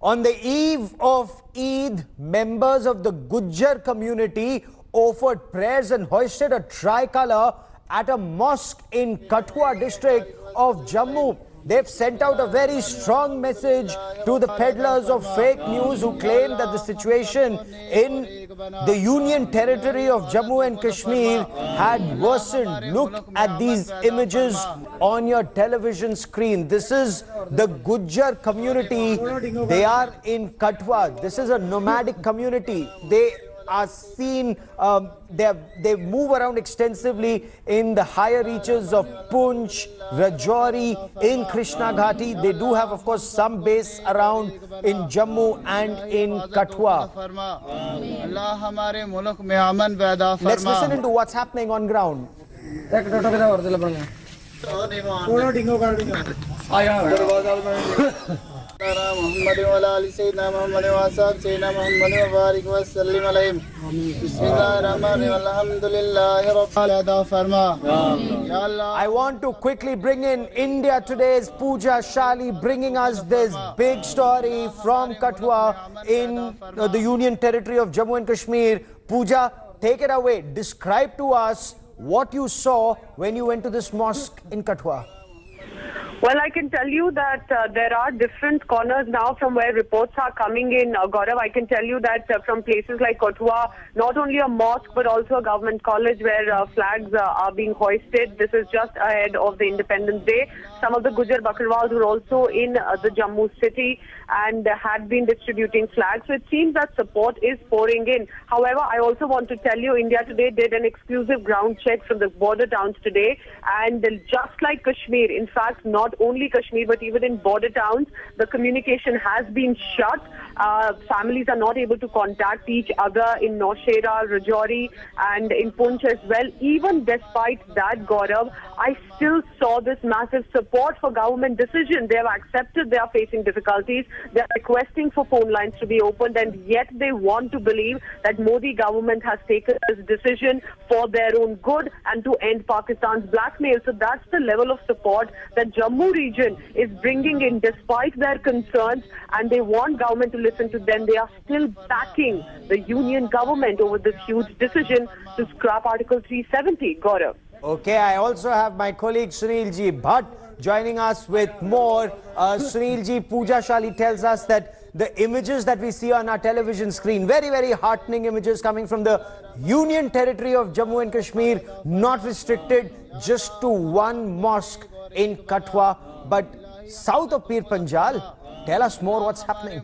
On the eve of Eid, members of the Gujjar community offered prayers and hoisted a tricolour at a mosque in Kathua district of Jammu. They've sent out a very strong message to the peddlers of fake news who claim that the situation in the Union territory of Jammu and Kashmir had worsened. Look at these images on your television screen. This is the Gujjar community. They are in Kathua. This is a nomadic community. They are seen, they move around extensively in the higher reaches of Poonch, Rajouri, in Krishna Ghati. They do have, of course, some base around in Jammu and in Kathua. Let's listen into what's happening on ground. I want to quickly bring in India Today's Pooja Shali, bringing us this big story from Kathua in the Union Territory of Jammu and Kashmir. Pooja, take it away. Describe to us what you saw when you went to this mosque in Kathua. Well, I can tell you that there are different corners now from where reports are coming in, Gaurav. I can tell you that from places like Kathua, not only a mosque but also a government college where flags are being hoisted. This is just ahead of the Independence Day. Some of the Gujjar Bakarwals were also in the Jammu city and had been distributing flags. So it seems that support is pouring in. However, I also want to tell you, India Today did an exclusive ground check from the border towns today, and just like Kashmir, in fact, not only Kashmir but even in border towns, the communication has been shut. Families are not able to contact each other in Nowshera, Rajouri and in Poonch as well. Even despite that, Gaurav, I still saw this massive support for government decision. They have accepted they are facing difficulties. They are requesting for phone lines to be opened, and yet they want to believe that Modi government has taken this decision for their own good and to end Pakistan's blackmail. So that's the level of support that Jammu region is bringing in despite their concerns, and they want government to listen to them. They are still backing the union government over this huge decision to scrap Article 370. Gaurav. Okay, I also have my colleague Sunil Ji Bhatt joining us with more. Sunil Ji, Pooja Shali tells us that the images that we see on our television screen, very, very heartening images coming from the Union territory of Jammu and Kashmir, not restricted just to one mosque in Kathua, but south of Pir Panjal. Tell us more what's happening.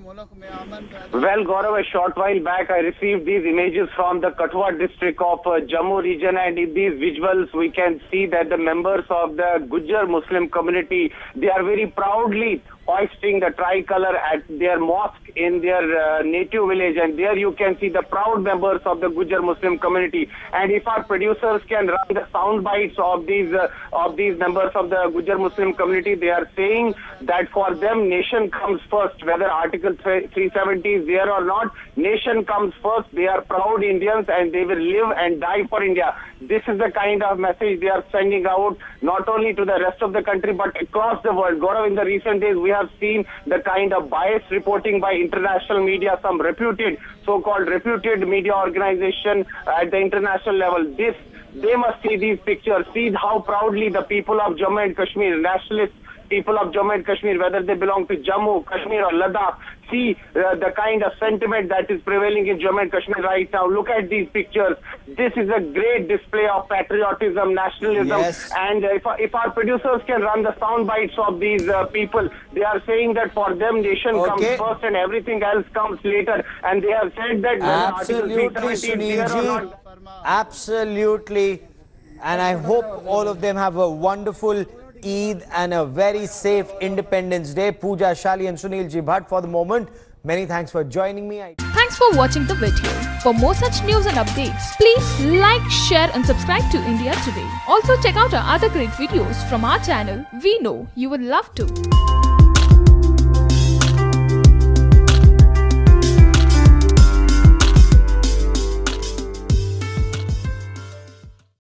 Well, Gaurav, a short while back I received these images from the Kathua district of Jammu region, and in these visuals we can see that the members of the Gujjar Muslim community, they are very proudly hoisting the tricolour at their mosque in their native village, and there you can see the proud members of the Gujjar Muslim community. And if our producers can run the sound bites of these members of the Gujjar Muslim community, they are saying that for them nation comes first, whether Article 370 is there or not, nation comes first. They are proud Indians and they will live and die for India. This is the kind of message they are sending out, not only to the rest of the country but across the world. Gaurav, in the recent days we have seen the kind of biased reporting by international media, some reputed, so-called reputed media organization at the international level. They must see these pictures, see how proudly the people of Jammu and Kashmir, nationalist people of Jammu and Kashmir, whether they belong to Jammu, Kashmir or Ladakh, see the kind of sentiment that is prevailing in Jammu and Kashmir right now. Look at these pictures. This is a great display of patriotism, nationalism. Yes. And if our producers can run the sound bites of these people, they are saying that for them nation comes first and everything else comes later. And they have said that absolutely, Sunil Ji. Absolutely. And I hope all of them have a wonderful Eid and a very safe Independence Day. Pooja Shali and Sunil Ji Bhatt for the moment. Many thanks for joining me. Thanks for watching the video. For more such news and updates, please like, share and subscribe to India Today. Also check out our other great videos from our channel. We know you would love to.